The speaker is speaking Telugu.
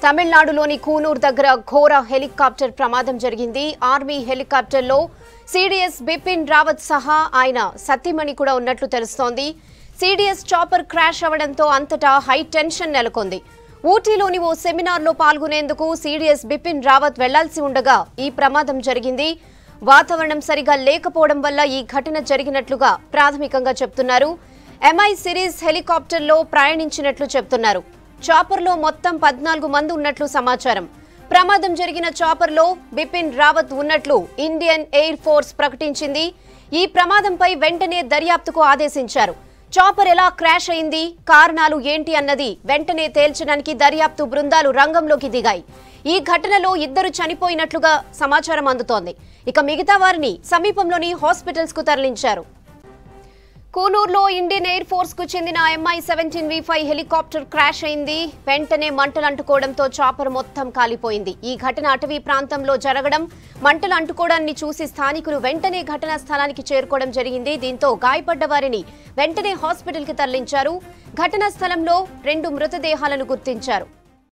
తమిళనాడులోని కూనూర్ దగ్గర ఘోర హెలికాప్టర్ ప్రమాదం జరిగింది. ఆర్మీ హెలికాప్టర్లో సిడిఎస్ బిపిన్ రావత్ సహా ఆయన సతీమణి కూడా ఉన్నట్లు తెలుస్తోంది. సిడిఎస్ చాపర్ క్రాష్ అవడంతో అంతటా హై టెన్షన్ నెలకొంది. ఊటీలోని ఓ సెమినార్లో పాల్గొనేందుకు సిడిఎస్ బిపిన్ రావత్ వెళ్లాల్సి ఉండగా ఈ ప్రమాదం జరిగింది. వాతావరణం సరిగా లేకపోవడం వల్ల ఈ ఘటన జరిగినట్లుగా ప్రాథమికంగా చెప్తున్నారు. ఎంఐ సిరీస్ హెలికాప్టర్లో ప్రయాణించినట్లు చెప్తున్నారు. చాపర్లో మొత్తం 14 మంది ఉన్నట్లు సమాచారం. ప్రమాదం జరిగిన చాపర్లో బిపిన్ రావత్ ఉన్నట్లు ఇండియన్ ఎయిర్ ఫోర్స్ ప్రకటించింది. ఈ ప్రమాదంపై వెంటనే దర్యాప్తుకు ఆదేశించారు. చాపర్ ఎలా క్రాష్ అయింది, కారణాలు ఏంటి అన్నది వెంటనే తేల్చడానికి దర్యాప్తు బృందాలు రంగంలోకి దిగాయి. ఈ ఘటనలో 2 చనిపోయినట్లుగా సమాచారం అందుతోంది. ఇక మిగతా వారిని సమీపంలోని హాస్పిటల్స్ కు తరలించారు. కూనూరులో ఇండియన్ ఎయిర్ ఫోర్స్ కు చెందిన MI-17V5 హెలికాప్టర్ క్రాష్ అయింది. వెంటనే మంటలు అంటుకోవడంతో చాపర్ మొత్తం కాలిపోయింది. ఈ ఘటన అటవీ ప్రాంతంలో జరగడం, మంటలు అంటుకోవడాన్ని చూసి స్థానికులు వెంటనే ఘటనా స్థలానికి చేరుకోవడం జరిగింది. దీంతో గాయపడ్డ వారిని వెంటనే హాస్పిటల్ కి తరలించారు. ఘటనా స్థలంలో 2 మృతదేహాలను గుర్తించారు.